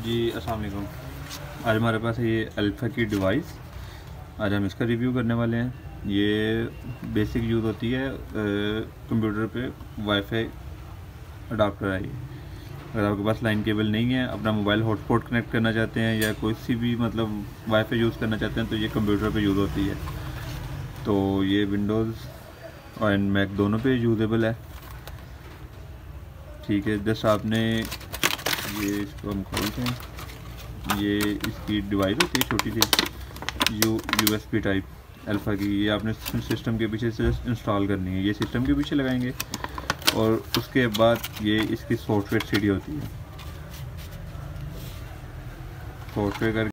जी अस्सलाम वालेकुम। आज हमारे पास है ये अल्फ़ा की डिवाइस। आज हम इसका रिव्यू करने वाले हैं। ये बेसिक यूज़ होती है कंप्यूटर पे वाईफाई अडाप्टर है ये। अगर आपके पास लाइन केबल नहीं है, अपना मोबाइल हॉटस्पॉट कनेक्ट करना चाहते हैं या कोई सी भी मतलब वाईफाई यूज़ करना चाहते हैं तो ये कंप्यूटर पे यूज़ होती है। तो ये विंडोज़ और मैक दोनों पे यूज़ेबल है। ठीक है, जस्ट आपने ये इसको हम खोलते हैं। ये इसकी डिवाइस होती है छोटी सी यूएसबी टाइप अल्फ़ा की। ये आपने सिस्टम के पीछे से इंस्टॉल करनी है। ये सिस्टम के पीछे लगाएंगे और उसके बाद ये इसकी सॉफ्टवेयर सीडी होती है। सॉफ्टवेयर